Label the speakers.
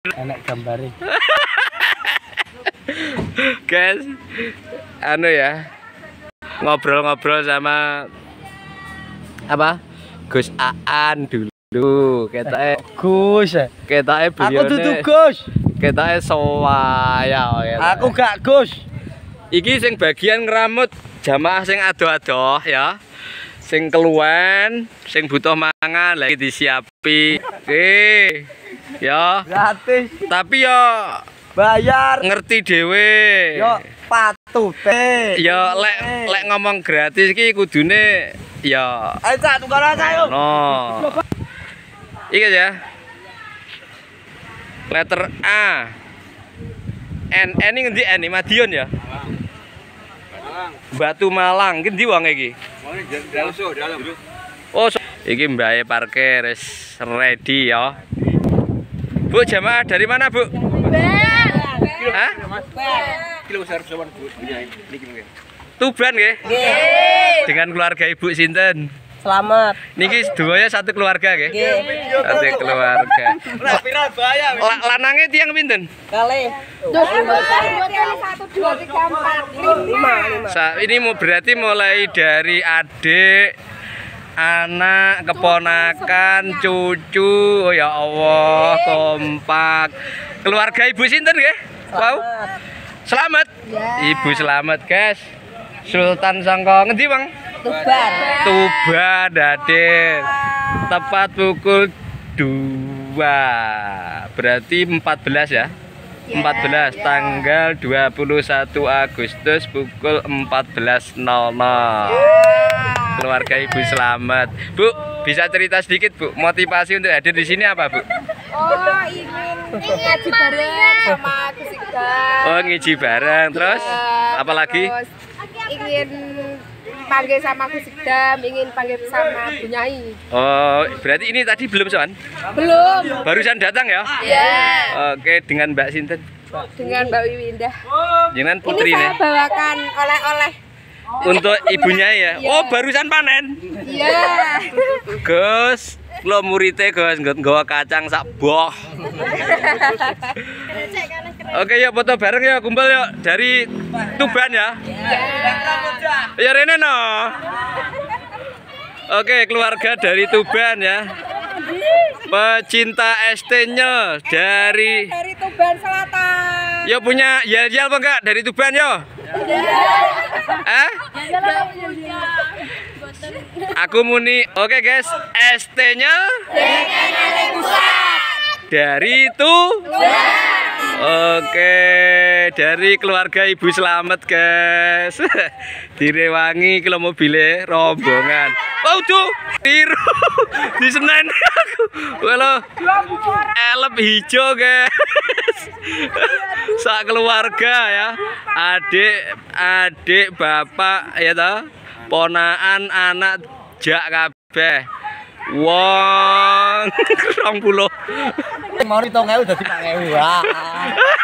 Speaker 1: Enak gambare.
Speaker 2: Guys, anu ya, ngobrol-ngobrol sama apa? Gus Aan dulu.
Speaker 1: Gus.
Speaker 2: Beliau.
Speaker 1: Aku tutup Gus.
Speaker 2: Ketoke sowaya.
Speaker 1: Aku gak Gus.
Speaker 2: Iki sing bagian ngeramut jamaah sing ado-ado ya. Sing keluwen, sing butuh mangan lagi disiapi. Oke. Ya.
Speaker 1: Gratis.
Speaker 2: Tapi yo
Speaker 1: Bayar.
Speaker 2: ngerti dhewe.
Speaker 1: Yo patute.
Speaker 2: Ya lek ngomong gratis iki kudune ya
Speaker 1: Ayo Cak, tukaran ayo.
Speaker 2: no. Iki ya. Letter A. N ini ngendi N? Madiun ya? Batu Malang. Iki ndi wong iki?
Speaker 3: Dalam.
Speaker 2: Oh, iki mbae parkir wis ready ya. Bu, jamaah dari mana, Bu? Hah?
Speaker 3: Kilo besar sowan Bu niki mungkin.
Speaker 2: Tuban nggih? Dengan keluarga Ibu sinten?
Speaker 1: Selamat.
Speaker 2: Niki sedaya satu keluarga nggih? Satu keluarga.
Speaker 1: Viral bahaya.
Speaker 2: Lanange tiyang pinten?
Speaker 1: Kali.
Speaker 4: 1, 2, 3, 4, 5.
Speaker 2: Ini mau berarti mulai dari adik, anak, keponakan, cucu. Oh ya Allah, kompak. Keluarga Ibu sinten nggih? Wow. Selamat. Ibu selamat, guys. Sultan Sangko ngendi, Bang? Tuban, Adik. Tepat pukul 2. Berarti 14 ya? 14 tanggal 21 Agustus pukul 14.00. Keluarga Ibu selamat. Bu, bisa cerita sedikit, Bu? Motivasi untuk hadir di sini apa, Bu?
Speaker 4: Oh, ingin ngaji bareng sama Gus Iqbal.
Speaker 2: Oh, ngiji bareng. Terus apalagi?
Speaker 4: Terus ingin panggil sama Gus Iqbal, ingin panggil sama Bu Nyai.
Speaker 2: Oh, berarti ini tadi belum soan?
Speaker 4: Belum.
Speaker 2: Barusan datang ya?
Speaker 4: Ya.
Speaker 2: Oke, dengan Mbak Sinten?
Speaker 4: Dengan Mbak Wiwi Indah.
Speaker 2: Jangan
Speaker 4: Ini
Speaker 2: putri
Speaker 4: saya
Speaker 2: nih.
Speaker 4: bawakan oleh-oleh.
Speaker 2: Untuk ibunya ya?
Speaker 4: Iya.
Speaker 2: Oh, barusan panen?
Speaker 4: Iya.
Speaker 2: Gus, lo muridnya Gus, nggawa kacang sak boh. Oke, yuk foto bareng ya, kumpul yuk dari Tuban ya. Ya Rene no. Oke, keluarga dari Tuban ya. Pecinta ST-nya dari
Speaker 4: Tuban Selatan.
Speaker 2: yo punya yel-yel apa enggak dari Tuban yo? Aku muni. Oke guys, ST-nya dari itu. Oke, dari keluarga Ibu selamat guys. Direwangi kalau mobilnya rombongan. Oh tuh, tiru di Senen aku. Walau elep hijau guys. Sak keluarga ya. Adik, bapak ya toh. Ponaan anak jak kabeh. Wong 20.
Speaker 1: Mau 7.000 dadi 4.000.